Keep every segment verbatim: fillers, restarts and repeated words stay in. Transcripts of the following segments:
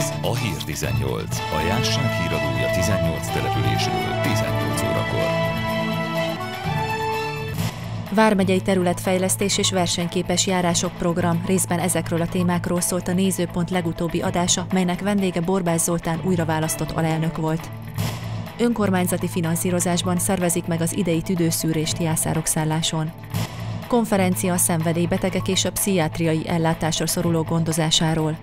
Ez a Hír tizennyolc, a Jásság híradója tizennyolc településről tizennyolc órakor. Vármegyei területfejlesztés és versenyképes járások program. Részben ezekről a témákról szólt a Nézőpont legutóbbi adása, melynek vendége Borbász Zoltán újraválasztott alelnök volt. Önkormányzati finanszírozásban szervezik meg az idei tüdőszűrést Jászárokszálláson. Konferencia a szenvedélybetegek és a pszichiátriai ellátásra szoruló gondozásáról.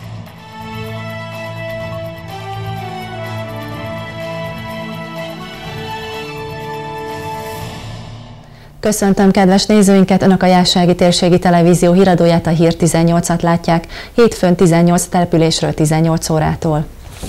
Köszöntöm kedves nézőinket, Önök a Jássági Térségi Televízió híradóját, a Hír tizennyolcat látják, hétfőn tizennyolc településről tizennyolc órától.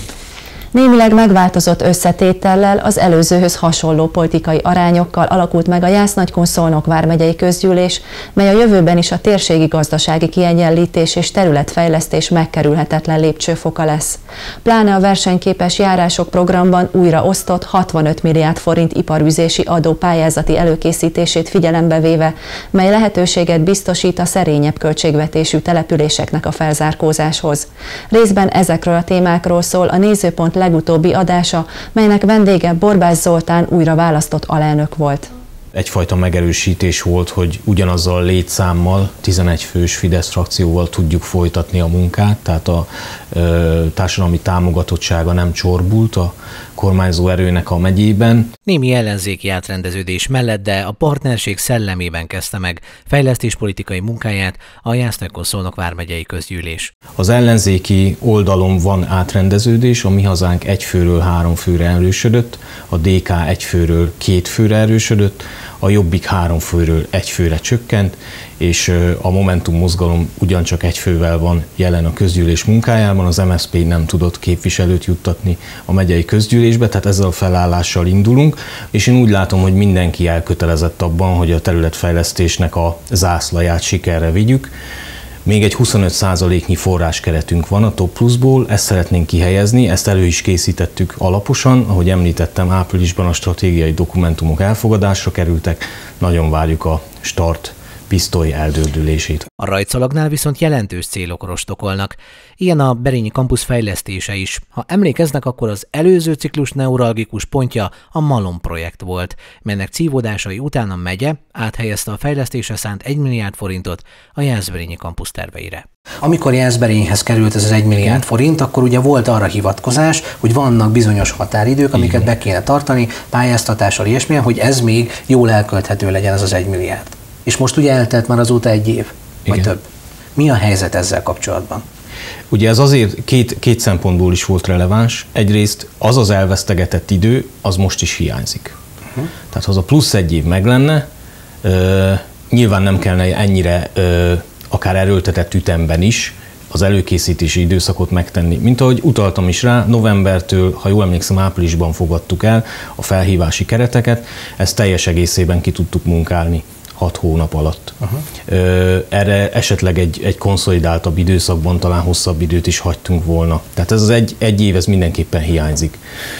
Némileg megváltozott összetétellel, az előzőhöz hasonló politikai arányokkal alakult meg a Jász-Nagykun-Szolnok vármegyei közgyűlés, mely a jövőben is a térségi gazdasági kiegyenlítés és területfejlesztés megkerülhetetlen lépcsőfoka lesz. Pláne a versenyképes járások programban újra osztott hatvanöt milliárd forint iparűzési adó pályázati előkészítését figyelembe véve, mely lehetőséget biztosít a szerényebb költségvetésű településeknek a felzárkózáshoz. Részben ezekről a témákról szól a Nézőpont legutóbbi adása, melynek vendége Borbász Zoltán újra választott alelnök volt. Egyfajta megerősítés volt, hogy ugyanazzal a létszámmal, tizenegy fős Fidesz frakcióval tudjuk folytatni a munkát, tehát a ö, társadalmi támogatottsága nem csorbult a kormányzó erőnek a megyében. Némi ellenzéki átrendeződés mellett, de a partnerség szellemében kezdte meg fejlesztéspolitikai munkáját a Jász-Nagykun-Szolnok vármegyei közgyűlés. Az ellenzéki oldalon van átrendeződés, a Mi Hazánk egy főről három főre erősödött, a dé ká egy főről két főre erősödött, a Jobbik három főről egy főre csökkent, és a Momentum mozgalom ugyancsak egy fővel van jelen a közgyűlés munkájában, az em es zé pé nem tudott képviselőt juttatni a megyei közgyűlésbe, tehát ezzel a felállással indulunk, és én úgy látom, hogy mindenki elkötelezett abban, hogy a területfejlesztésnek a zászlaját sikerre vigyük. Még egy huszonöt százaléknyi forráskeretünk van a Top Pluszból, ezt szeretnénk kihelyezni, ezt elő is készítettük alaposan, ahogy említettem, áprilisban a stratégiai dokumentumok elfogadásra kerültek, nagyon várjuk a start pisztoly eldördülését. A rajtszalagnál viszont jelentős célok rostokolnak. Ilyen a Berényi kampusz fejlesztése is. Ha emlékeznek, akkor az előző ciklus neuralgikus pontja a Malom projekt volt, melynek cívódásai után a megye áthelyezte a fejlesztésre szánt egy milliárd forintot a Jászberényi kampusz terveire. Amikor Jászberényhez került ez az egy milliárd forint, akkor ugye volt arra hivatkozás, hogy vannak bizonyos határidők, amiket igen, be kéne tartani, pályáztatással ilyesmilyen, hogy ez még jól elkölthető legyen ez az egy milliárd. És most ugye eltelt már azóta egy év, vagy igen, több. Mi a helyzet ezzel kapcsolatban? Ugye ez azért két, két szempontból is volt releváns. Egyrészt az az elvesztegetett idő, az most is hiányzik. Uh-huh. Tehát ha az a plusz egy év meg lenne, uh, nyilván nem kellene ennyire uh, akár erőltetett ütemben is az előkészítési időszakot megtenni. Mint ahogy utaltam is rá, novembertől, ha jól emlékszem, áprilisban fogadtuk el a felhívási kereteket, ezt teljes egészében ki tudtuk munkálni hat hónap alatt. Uh-huh. Erre esetleg egy, egy konszolidáltabb időszakban talán hosszabb időt is hagytunk volna. Tehát ez az egy, egy év, ez mindenképpen hiányzik.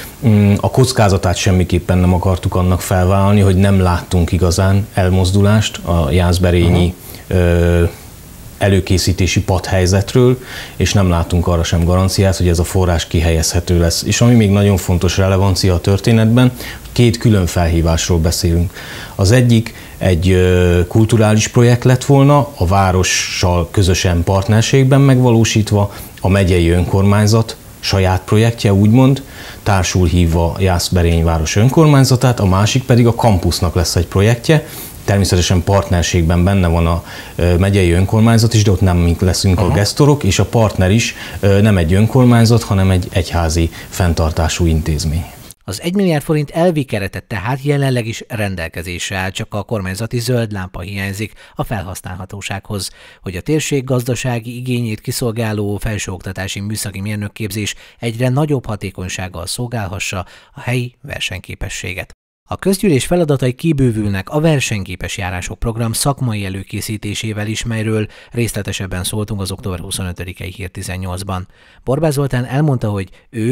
A kockázatát semmiképpen nem akartuk annak felvállalni, hogy nem láttunk igazán elmozdulást a jászberényi uh-huh. előkészítési padhelyzetről, és nem látunk arra sem garanciát, hogy ez a forrás kihelyezhető lesz. És ami még nagyon fontos relevancia a történetben, két külön felhívásról beszélünk. Az egyik egy kulturális projekt lett volna, a várossal közösen partnerségben megvalósítva, a megyei önkormányzat saját projektje, úgymond, társul hívva Jászberény város önkormányzatát, a másik pedig a kampusznak lesz egy projektje. Természetesen partnerségben benne van a megyei önkormányzat is, de ott nem mink leszünk Aha. a gesztorok, és a partner is nem egy önkormányzat, hanem egy egyházi fenntartású intézmény. Az egy milliárd forint elvi keretet tehát jelenleg is rendelkezésre áll, csak a kormányzati zöld lámpa hiányzik a felhasználhatósághoz, hogy a térség gazdasági igényét kiszolgáló felsőoktatási műszaki mérnökképzés egyre nagyobb hatékonysággal szolgálhassa a helyi versenyképességet. A közgyűlés feladatai kibővülnek a versenyképes járások program szakmai előkészítésével is, melyről részletesebben szóltunk az október huszonötödikei Hír tizennyolcban. Borbász Zoltán elmondta, hogy ők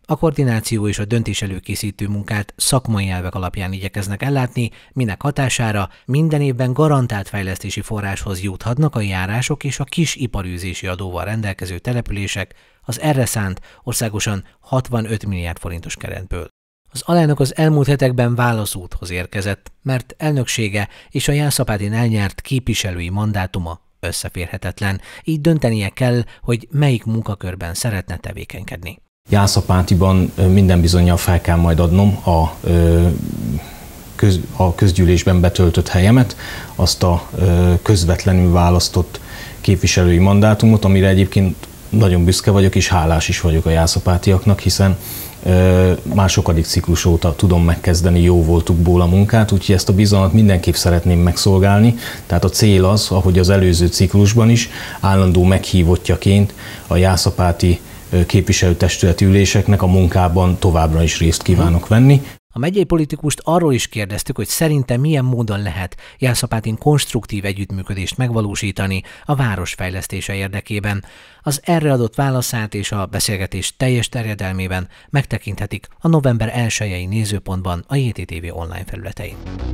A koordináció és a döntés előkészítő munkát szakmai elvek alapján igyekeznek ellátni, minek hatására minden évben garantált fejlesztési forráshoz juthatnak a járások és a kis iparűzési adóval rendelkező települések az erre szánt országosan hatvanöt milliárd forintos keretből. Az alelnök az elmúlt hetekben válaszúthoz érkezett, mert elnöksége és a Jászapátin elnyert képviselői mandátuma összeférhetetlen, így döntenie kell, hogy melyik munkakörben szeretne tevékenykedni. Jászapátiban minden bizonnyal fel kell majd adnom a, köz, a közgyűlésben betöltött helyemet, azt a közvetlenül választott képviselői mandátumot, amire egyébként nagyon büszke vagyok, és hálás is vagyok a jászapátiaknak, hiszen már sokadik ciklus óta tudom megkezdeni jó voltukból a munkát, úgyhogy ezt a bizalmat mindenképp szeretném megszolgálni. Tehát a cél az, ahogy az előző ciklusban is, állandó meghívottjaként a jászapáti képviselőtestületi üléseknek a munkában továbbra is részt kívánok venni. A megyei politikust arról is kérdeztük, hogy szerintem milyen módon lehet Jászapátin konstruktív együttműködést megvalósítani a város fejlesztése érdekében. Az erre adott válaszát és a beszélgetés teljes terjedelmében megtekinthetik a november elsejei nézőpontban a jé té té vé online felületein.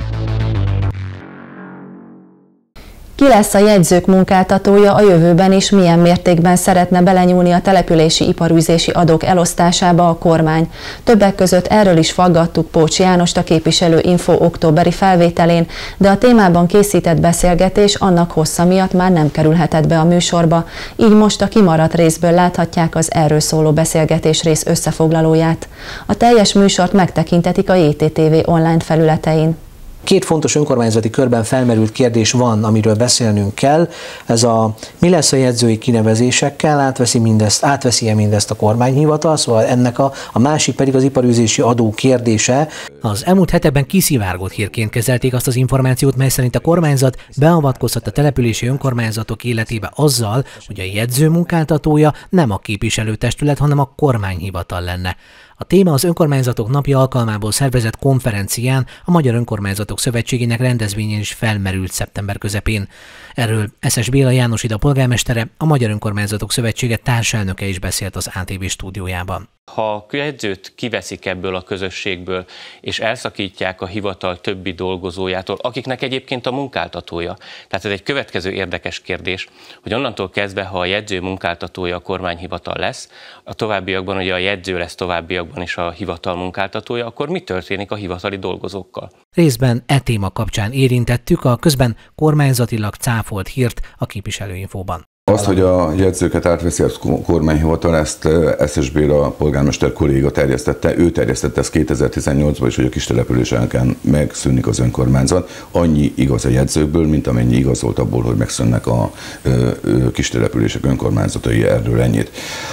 Ki lesz a jegyzők munkáltatója a jövőben, és milyen mértékben szeretne belenyúlni a települési iparűzési adók elosztásába a kormány? Többek között erről is faggattuk Pócs Jánost, a Képviselő Info októberi felvételén, de a témában készített beszélgetés annak hossza miatt már nem kerülhetett be a műsorba, így most a kimaradt részből láthatják az erről szóló beszélgetés rész összefoglalóját. A teljes műsort megtekintetik a jé té té vé online felületein. Két fontos önkormányzati körben felmerült kérdés van, amiről beszélnünk kell. Ez a mi lesz a jegyzői kinevezésekkel, átveszi mindezt, átveszi-e mindezt a kormányhivatal, szóval ennek a, a másik pedig az iparűzési adó kérdése. Az elmúlt hetekben kiszivárgott hírként kezelték azt az információt, mely szerint a kormányzat beavatkozhat a települési önkormányzatok életébe azzal, hogy a jegyző munkáltatója nem a képviselőtestület, hanem a kormányhivatal lenne. A téma az Önkormányzatok Napja alkalmából szervezett konferencián, a Magyar Önkormányzatok Szövetségének rendezvényén is felmerült szeptember közepén. Erről Eszes Béla János Ida polgármestere, a Magyar Önkormányzatok Szövetsége társelnöke is beszélt az á té vé stúdiójában. Ha a jegyzőt kiveszik ebből a közösségből, és elszakítják a hivatal többi dolgozójától, akiknek egyébként a munkáltatója. Tehát ez egy következő érdekes kérdés, hogy onnantól kezdve, ha a jegyző munkáltatója a kormányhivatal lesz, a továbbiakban ugye a jegyző lesz továbbiakban is a hivatal munkáltatója, akkor mi történik a hivatali dolgozókkal? Részben e téma kapcsán érintettük a közben kormányzatilag cáfolt hírt a Képviselőinfóban. Azt, hogy a jegyzőket átveszi a kormányhivatal, ezt Eszes Béla polgármester kolléga terjesztette, ő terjesztette ezt kétezer-tizennyolcban is, hogy a kistelepüléseken megszűnik az önkormányzat. Annyi igaz a jegyzőkből, mint amennyi igaz volt abból, hogy megszűnnek a kistelepülések önkormányzatai, erről ennyit.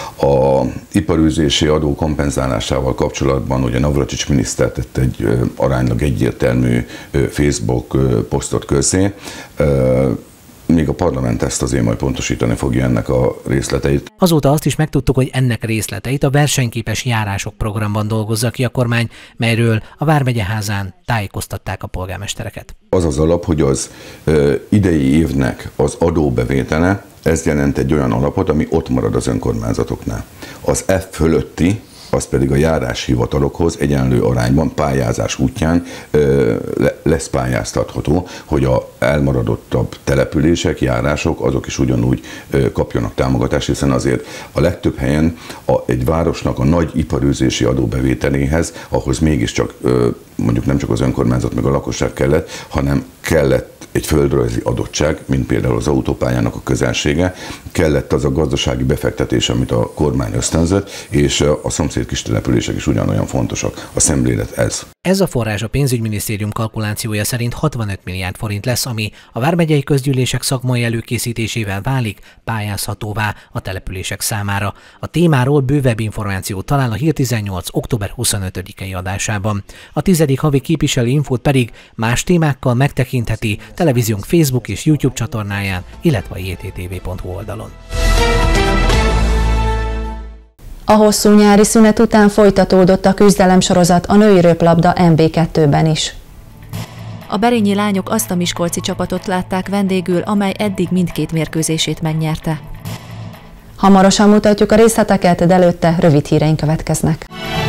A iparűzési adó kompenzálásával kapcsolatban ugye Navracsics miniszter tett egy aránylag egyértelmű Facebook posztot közzé. Még a parlament ezt azért majd pontosítani fogja ennek a részleteit. Azóta azt is megtudtuk, hogy ennek részleteit a versenyképes járások programban dolgozza ki a kormány, melyről a Vármegyeházán tájékoztatták a polgármestereket. Az az alap, hogy az ö, idei évnek az adóbevétele, ez jelent egy olyan alapot, ami ott marad az önkormányzatoknál. Az F fölötti, az pedig a járáshivatalokhoz egyenlő arányban pályázás útján ö, lesz pályáztatható, hogy a elmaradottabb települések, járások, azok is ugyanúgy ö, kapjanak támogatást, hiszen azért a legtöbb helyen a, egy városnak a nagy iparűzési adóbevételéhez, ahhoz mégiscsak ö, mondjuk nem csak az önkormányzat meg a lakosság kellett, hanem kellett egy földrajzi adottság, mint például az autópályának a közelsége, kellett az a gazdasági befektetés, amit a kormány ösztönzött, és a szomszéd kis települések is ugyanolyan fontosak. A szemlélet ez. Ez a forrás a pénzügyminisztérium kalkulációja szerint hatvanöt milliárd forint lesz, ami a vármegyei közgyűlések szakmai előkészítésével válik pályázhatóvá a települések számára. A témáról bővebb információt talál a Hír tizennyolc október huszonötödikei adásában. A tizedik havi képviselő infót pedig más témákkal megtekintheti televíziónk Facebook és YouTube csatornáján, illetve a jé té té vé pont hu oldalon. A hosszú nyári szünet után folytatódott a küzdelemsorozat a női röplabda em bé kettőben is. A berényi lányok azt a miskolci csapatot látták vendégül, amely eddig mindkét mérkőzését megnyerte. Hamarosan mutatjuk a részleteket, de előtte rövid híreink következnek.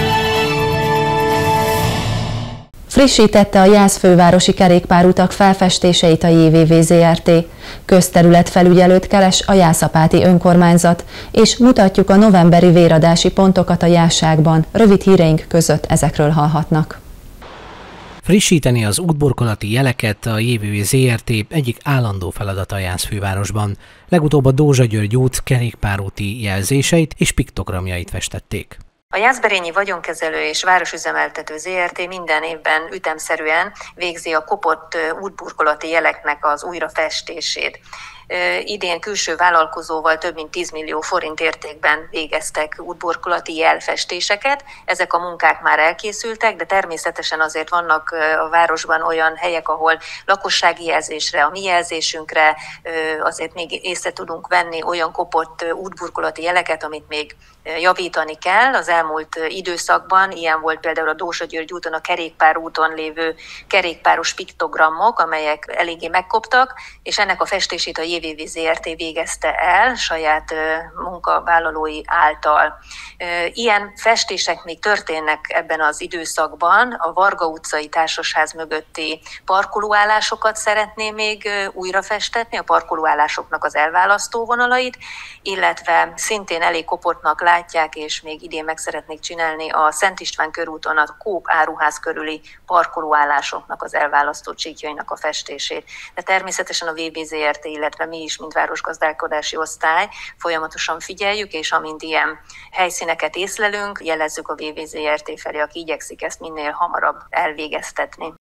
Frissítette a Jász fővárosi kerékpárutak felfestéseit a jé vé vé zé er té. Közterületfelügyelőt keres a jászapáti önkormányzat, és mutatjuk a novemberi véradási pontokat a Jászságban. Rövid híreink között ezekről hallhatnak. Frissíteni az útburkolati jeleket a jé vé vé zé er té egyik állandó feladata a Jász fővárosban. Legutóbb a Dózsa György út kerékpárúti jelzéseit és piktogramjait festették. A Jászberényi Vagyonkezelő és Városüzemeltető zé er té minden évben ütemszerűen végzi a kopott útburkolati jeleknek az újrafestését. Idén külső vállalkozóval több mint tíz millió forint értékben végeztek útburkolati jelfestéseket. Ezek a munkák már elkészültek, de természetesen azért vannak a városban olyan helyek, ahol lakossági jelzésre, a mi jelzésünkre azért még észre tudunk venni olyan kopott útburkolati jeleket, amit még javítani kell. Az elmúlt időszakban ilyen volt például a Dózsa György úton, a kerékpárúton lévő kerékpáros piktogramok, amelyek eléggé megkoptak, és ennek a festését a jé vé vé zé er té végezte el saját munkavállalói által. Ilyen festések még történnek ebben az időszakban. A Varga utcai társasház mögötti parkolóállásokat szeretné még újra festetni, a parkolóállásoknak az elválasztó vonalait, illetve szintén elég kopottnak látják, és még idén meg szeretnék csinálni a Szent István körúton a Coop áruház körüli parkolóállásoknak az elválasztó csíkjainak a festését. De természetesen a vé bé zé er té, illetve mi is, mint városgazdálkodási osztály folyamatosan figyeljük, és amint ilyen helyszíneket észlelünk, jelezzük a vé bé zé er té felé, aki igyekszik ezt minél hamarabb elvégeztetni.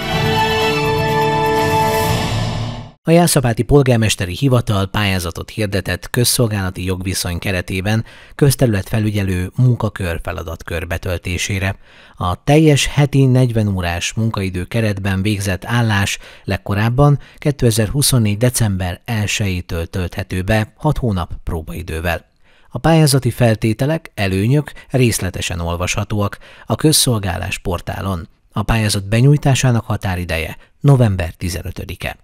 A Jászapáti Polgármesteri Hivatal pályázatot hirdetett közszolgálati jogviszony keretében közterületfelügyelő munkakör feladatkör betöltésére. A teljes heti negyven órás munkaidő keretben végzett állás legkorábban kétezer-huszonnégy. december elsejétől tölthető be hat hónap próbaidővel. A pályázati feltételek, előnyök részletesen olvashatóak a közszolgálás portálon. A pályázat benyújtásának határideje november tizenötödike.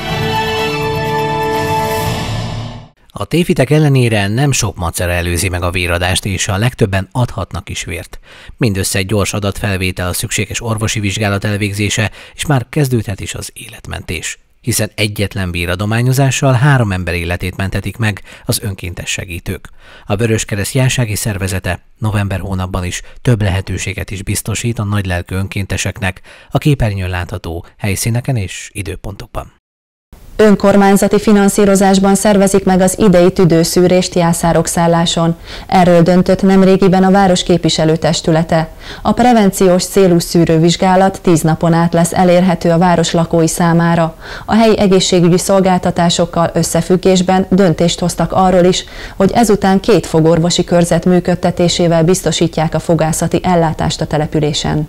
A tévhitek ellenére nem sok macera előzi meg a véradást, és a legtöbben adhatnak is vért. Mindössze egy gyors adatfelvétel, a szükséges orvosi vizsgálat elvégzése, és már kezdődhet is az életmentés. Hiszen egyetlen véradományozással három ember életét mentetik meg az önkéntes segítők. A Vöröskereszt jászsági szervezete november hónapban is több lehetőséget is biztosít a nagylelkű önkénteseknek a képernyőn látható helyszíneken és időpontokban. Önkormányzati finanszírozásban szervezik meg az idei tüdőszűrést Jászárokszálláson. Erről döntött nemrégiben a város képviselőtestülete. A prevenciós célú szűrővizsgálat tíz napon át lesz elérhető a város lakói számára. A helyi egészségügyi szolgáltatásokkal összefüggésben döntést hoztak arról is, hogy ezután két fogorvosi körzet működtetésével biztosítják a fogászati ellátást a településen.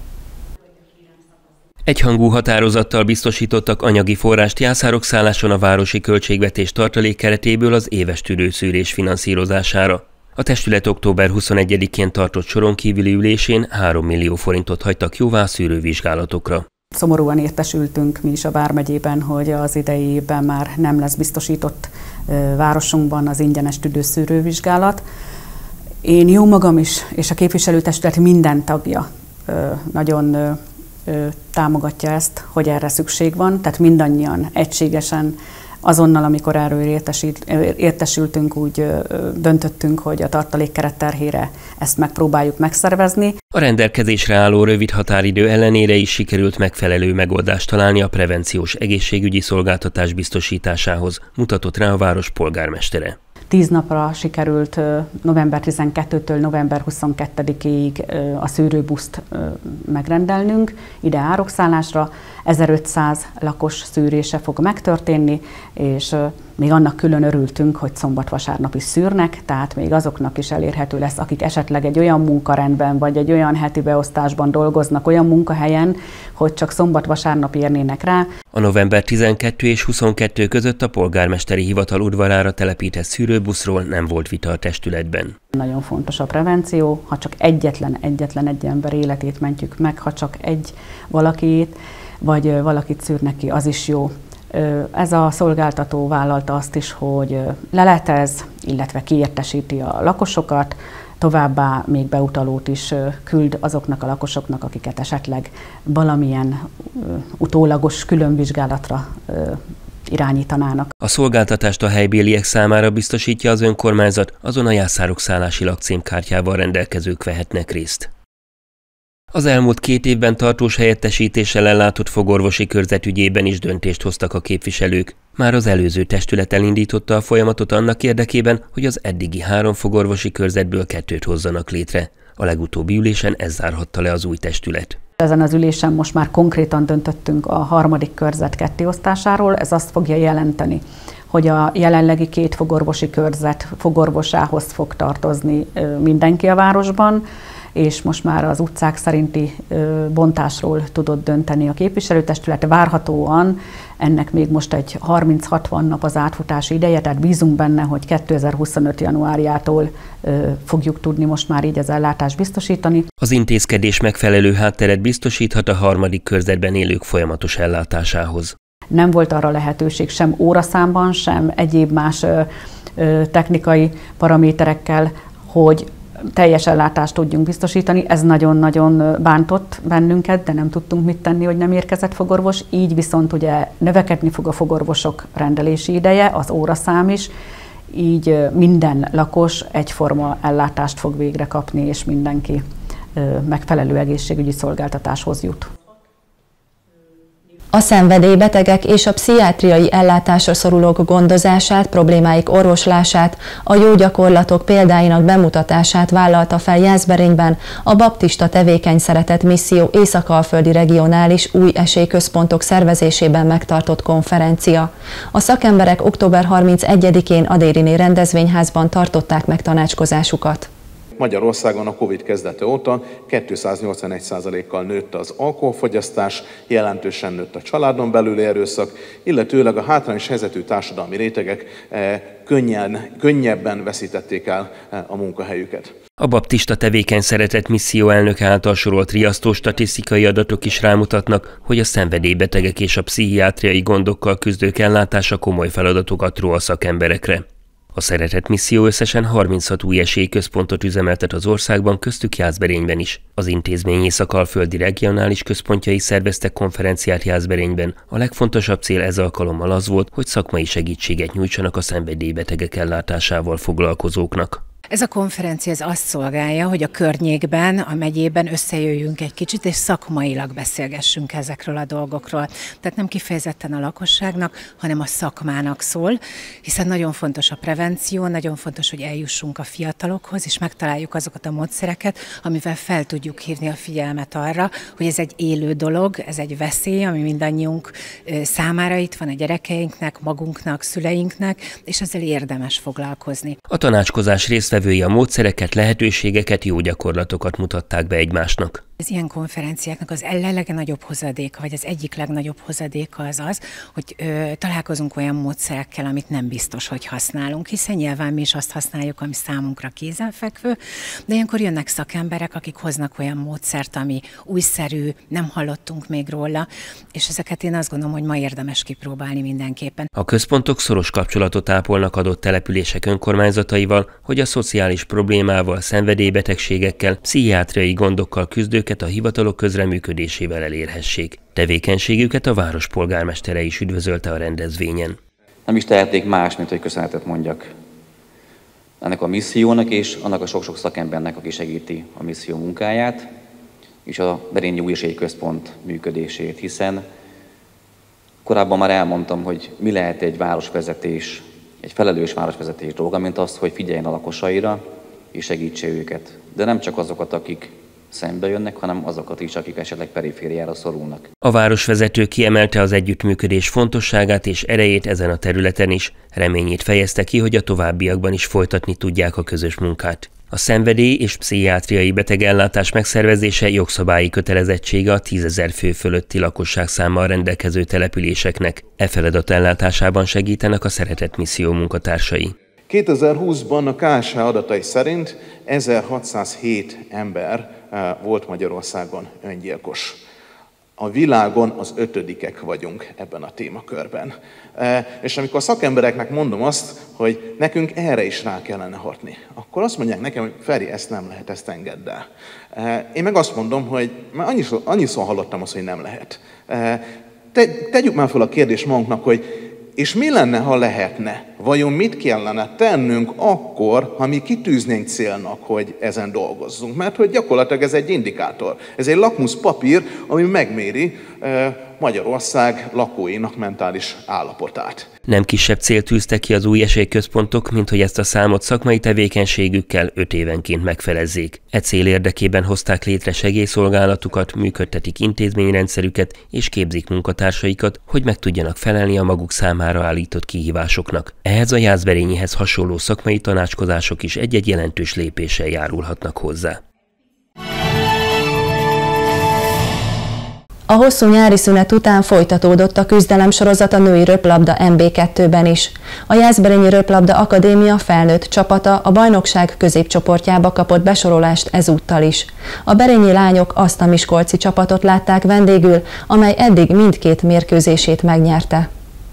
Egyhangú határozattal biztosítottak anyagi forrást Jászárokszálláson a városi költségvetés tartalék keretéből az éves tüdőszűrés finanszírozására. A testület október huszonegyedikén tartott soron kívüli ülésén három millió forintot hagytak jóvá szűrővizsgálatokra. Szomorúan értesültünk mi is a vármegyében, hogy az idei évben már nem lesz biztosított városunkban az ingyenes tüdőszűrővizsgálat. Én jó magam is, és a képviselőtestület minden tagja nagyon támogatja ezt, hogy erre szükség van, tehát mindannyian egységesen azonnal, amikor erről értesültünk, úgy döntöttünk, hogy a tartalékkeret terhére ezt megpróbáljuk megszervezni. A rendelkezésre álló rövid határidő ellenére is sikerült megfelelő megoldást találni a prevenciós egészségügyi szolgáltatás biztosításához, mutatott rá a város polgármestere. Tíz napra sikerült november tizenkettedikétől november huszonkettedikéig a szűrőbuszt megrendelnünk ide Árokszállásra. ezerötszáz lakos szűrése fog megtörténni, és még annak külön örültünk, hogy szombat-vasárnap is szűrnek, tehát még azoknak is elérhető lesz, akik esetleg egy olyan munkarendben vagy egy olyan heti beosztásban dolgoznak, olyan munkahelyen, hogy csak szombat-vasárnap érnének rá. A november tizenkettő és huszonkettő között a polgármesteri hivatal udvarára telepített szűrőbuszról nem volt vita a testületben. Nagyon fontos a prevenció, ha csak egyetlen, egyetlen egy ember életét mentjük meg, ha csak egy valakit, vagy valakit szűrnek ki, az is jó. Ez a szolgáltató vállalta azt is, hogy leletez, illetve kiértesíti a lakosokat, továbbá még beutalót is küld azoknak a lakosoknak, akiket esetleg valamilyen utólagos különvizsgálatra irányítanának. A szolgáltatást a helybéliek számára biztosítja az önkormányzat, azon a Jászárok szállási lakcímkártyával rendelkezők vehetnek részt. Az elmúlt két évben tartós helyettesítéssel ellátott fogorvosi körzet ügyében is döntést hoztak a képviselők. Már az előző testület elindította a folyamatot annak érdekében, hogy az eddigi három fogorvosi körzetből kettőt hozzanak létre. A legutóbbi ülésen ez zárhatta le az új testület. Ezen az ülésen most már konkrétan döntöttünk a harmadik körzet kettéosztásáról. Ez azt fogja jelenteni, hogy a jelenlegi két fogorvosi körzet fogorvosához fog tartozni mindenki a városban, és most már az utcák szerinti bontásról tudott dönteni a képviselőtestület. Várhatóan ennek még most egy harminc-hatvan nap az átfutási ideje, tehát bízunk benne, hogy kétezer-huszonöt januárjától fogjuk tudni most már így az ellátást biztosítani. Az intézkedés megfelelő hátteret biztosíthat a harmadik körzetben élők folyamatos ellátásához. Nem volt arra lehetőség sem óraszámban, sem egyéb más technikai paraméterekkel, hogy teljes ellátást tudjunk biztosítani. Ez nagyon-nagyon bántott bennünket, de nem tudtunk mit tenni, hogy nem érkezett fogorvos. Így viszont ugye növekedni fog a fogorvosok rendelési ideje, az óraszám is, így minden lakos egyforma ellátást fog végre kapni, és mindenki megfelelő egészségügyi szolgáltatáshoz jut. A szenvedélybetegek és a pszichiátriai ellátásra szorulók gondozását, problémáik orvoslását, a jó gyakorlatok példáinak bemutatását vállalta fel Jászberényben a Baptista Tevékeny Szeretet Misszió Észak-Alföldi Regionális Új Esélyközpontok szervezésében megtartott konferencia. A szakemberek október harmincegyedikén a Dériné rendezvényházban tartották meg tanácskozásukat. Magyarországon a Covid kezdete óta kétszáznyolcvanegy százalékkal nőtt az alkoholfogyasztás, jelentősen nőtt a családon belüli erőszak, illetőleg a hátrányos helyzetű társadalmi rétegek könnyen, könnyebben veszítették el a munkahelyüket. A Baptista Tevékeny Szeretet Misszió elnöke által sorolt riasztó statisztikai adatok is rámutatnak, hogy a szenvedélybetegek és a pszichiátriai gondokkal küzdők ellátása komoly feladatokat ró a szakemberekre. A Szeretet Misszió összesen harminchat új esélyközpontot üzemeltet az országban, köztük Jászberényben is. Az intézmény Észak-Alföldi regionális központjai szerveztek konferenciát Jászberényben. A legfontosabb cél ez alkalommal az volt, hogy szakmai segítséget nyújtsanak a szenvedélybetegek ellátásával foglalkozóknak. Ez a konferencia az azt szolgálja, hogy a környékben, a megyében összejöjjünk egy kicsit, és szakmailag beszélgessünk ezekről a dolgokról. Tehát nem kifejezetten a lakosságnak, hanem a szakmának szól, hiszen nagyon fontos a prevenció, nagyon fontos, hogy eljussunk a fiatalokhoz, és megtaláljuk azokat a módszereket, amivel fel tudjuk hívni a figyelmet arra, hogy ez egy élő dolog, ez egy veszély, ami mindannyiunk számára itt van, a gyerekeinknek, magunknak, szüleinknek, és ezzel érdemes foglalkozni. A tanácskozás résztvevői a módszereket, lehetőségeket, jó gyakorlatokat mutatták be egymásnak. Az ilyen konferenciáknak az legnagyobb hozadéka, vagy az egyik legnagyobb hozadéka az az, hogy ö, találkozunk olyan módszerekkel, amit nem biztos, hogy használunk, hiszen nyilván mi is azt használjuk, ami számunkra kézenfekvő, de ilyenkor jönnek szakemberek, akik hoznak olyan módszert, ami újszerű, nem hallottunk még róla, és ezeket én azt gondolom, hogy ma érdemes kipróbálni mindenképpen. A központok szoros kapcsolatot ápolnak adott települések önkormányzataival, hogy a szociális problémával, szenvedélybetegségekkel, pszichiátriai gondokkal küzdőket a hivatalok közreműködésével elérhessék. Tevékenységüket a város polgármestere is üdvözölte a rendezvényen. Nem is tehetnék más, mint hogy köszönetet mondjak ennek a missziónak és annak a sok-sok szakembernek, aki segíti a misszió munkáját, és a Berényi Új Esélyközpont működését, hiszen korábban már elmondtam, hogy mi lehet egy városvezetés, egy felelős városvezetés dolga, mint az, hogy figyeljen a lakosaira és segítse őket. De nem csak azokat, akik szembe jönnek, hanem azokat is, akik esetleg perifériára szorulnak. A városvezető kiemelte az együttműködés fontosságát és erejét ezen a területen is. Reményét fejezte ki, hogy a továbbiakban is folytatni tudják a közös munkát. A szenvedély és pszichiátriai betegellátás megszervezése jogszabályi kötelezettsége a tízezer fő fölötti lakosságszámmal rendelkező településeknek. E feladat ellátásában segítenek a Szeretet Misszió munkatársai. kétezer-húszban a ká es há adatai szerint ezerhatszázhét ember volt Magyarországon öngyilkos. A világon az ötödikek vagyunk ebben a témakörben. És amikor a szakembereknek mondom azt, hogy nekünk erre is rá kellene hatni, akkor azt mondják nekem, hogy Feri, ezt nem lehet, ezt engedd el. Én meg azt mondom, hogy már annyiszor, annyiszor hallottam azt, hogy nem lehet. Te, tegyük már fel a kérdést magunknak, hogy és mi lenne, ha lehetne? Vajon mit kellene tennünk akkor, ha mi kitűznénk célnak, hogy ezen dolgozzunk? Mert hogy gyakorlatilag ez egy indikátor. Ez egy lakmuszpapír, ami megméri Magyarország lakóinak mentális állapotát. Nem kisebb célt tűztek ki az új esélyközpontok, mint hogy ezt a számot szakmai tevékenységükkel öt évenként megfelezzék. E cél érdekében hozták létre segélyszolgálatukat, működtetik intézményrendszerüket és képzik munkatársaikat, hogy meg tudjanak felelni a maguk számára állított kihívásoknak. Ehhez a Jászberényihez hasonló szakmai tanácskozások is egy-egy jelentős lépéssel járulhatnak hozzá. A hosszú nyári szünet után folytatódott a küzdelemsorozat a női röplabda em bé kettőben is. A Jászberényi Röplabda Akadémia felnőtt csapata a bajnokság középcsoportjába kapott besorolást ezúttal is. A berényi lányok azt a miskolci csapatot látták vendégül, amely eddig mindkét mérkőzését megnyerte.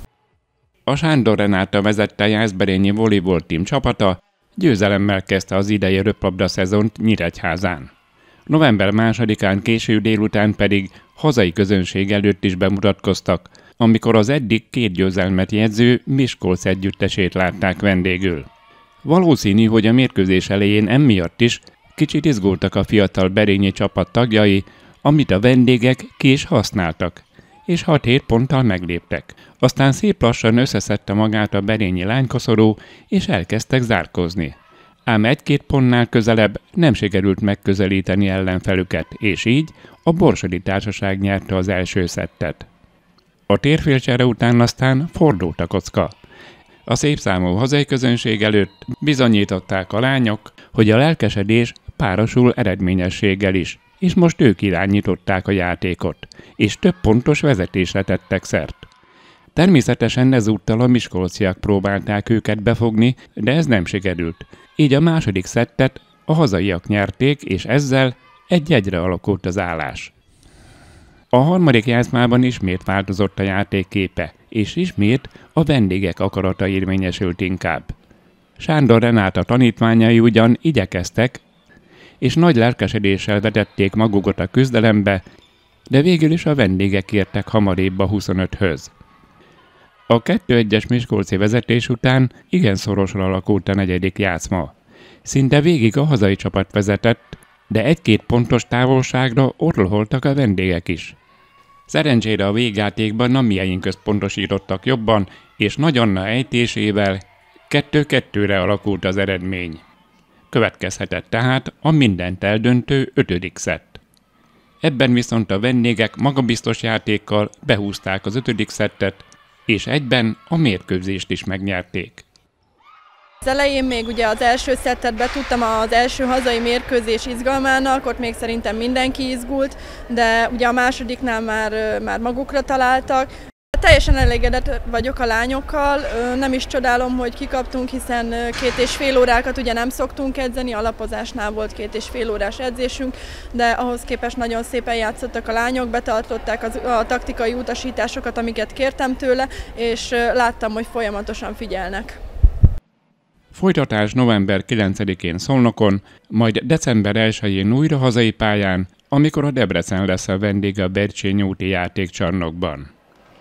A Sándor Renáta vezette Jászberényi volleyball team csapata győzelemmel kezdte az idei röplabda szezont Nyíregyházán. November másodikán késő délután pedig hazai közönség előtt is bemutatkoztak, amikor az eddig két győzelmet jegyző Miskolc együttesét látták vendégül. Valószínű, hogy a mérkőzés elején emiatt is kicsit izgultak a fiatal berényi csapat tagjai, amit a vendégek ki is használtak, és hat-hét ponttal megléptek. Aztán szép lassan összeszedte magát a berényi lánykoszorú, és elkezdtek zárkózni. Ám egy-két pontnál közelebb nem sikerült megközelíteni ellenfelüket, és így a Borsodi Társaság nyerte az első szettet. A térfélcsere után aztán fordult a kocka. A szép számú hazai közönség előtt bizonyították a lányok, hogy a lelkesedés párosul eredményességgel is, és most ők irányították a játékot, és több pontos vezetésre tettek szert. Természetesen ezúttal a miskolciak próbálták őket befogni, de ez nem sikerült. Így a második szettet a hazaiak nyerték, és ezzel egy-egyre alakult az állás. A harmadik játszmában ismét változott a játék képe, és ismét a vendégek akarata érvényesült inkább. Sándor Renáta tanítványai ugyan igyekeztek, és nagy lelkesedéssel vetették magukat a küzdelembe, de végül is a vendégek értek hamarébb a huszonöthöz. A kettő egyes miskolci vezetés után igen szorosra alakult a negyedik játszma. Szinte végig a hazai csapat vezetett, de egy-két pontos távolságra orrolholtak a vendégek is. Szerencsére a végjátékban a mieink központosítottak jobban, és Nagy Anna ejtésével kettő-kettőre alakult az eredmény. Következhetett tehát a mindent eldöntő ötödik szett. Ebben viszont a vendégek magabiztos játékkal behúzták az ötödik szettet, és egyben a mérkőzést is megnyerték. Az elején még ugye az első szettet betudtam az első hazai mérkőzés izgalmának, ott még szerintem mindenki izgult, de ugye a másodiknál már, már magukra találtak. Teljesen elégedett vagyok a lányokkal, nem is csodálom, hogy kikaptunk, hiszen két és fél órákat ugye nem szoktunk edzeni, alapozásnál volt két és fél órás edzésünk, de ahhoz képest nagyon szépen játszottak a lányok, betartották az, a taktikai utasításokat, amiket kértem tőle, és láttam, hogy folyamatosan figyelnek. Folytatás november kilencedikén Szolnokon, majd december elsején újra hazai pályán, amikor a Debrecen lesz a vendég a Bercsényi úti játékcsarnokban.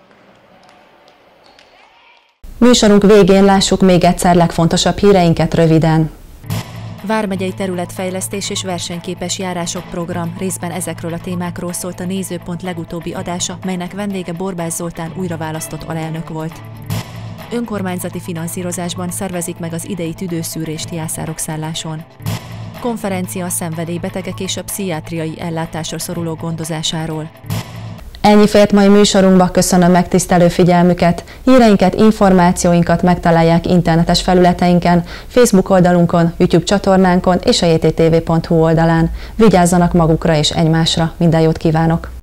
Műsorunk végén lássuk még egyszer legfontosabb híreinket röviden. Vármegyei területfejlesztés és versenyképes járások program, részben ezekről a témákról szólt a Nézőpont legutóbbi adása, melynek vendége Borbász Zoltán újraválasztott alelnök volt. Önkormányzati finanszírozásban szervezik meg az idei tüdőszűrést Jászárokszálláson. Konferencia a szenvedélybetegek és a pszichiátriai ellátásra szoruló gondozásáról. Ennyi fért mai műsorunkba, köszönöm megtisztelő figyelmüket. Híreinket, információinkat megtalálják internetes felületeinken, Facebook oldalunkon, YouTube csatornánkon és a jé té té vé pont hu oldalán. Vigyázzanak magukra és egymásra, minden jót kívánok!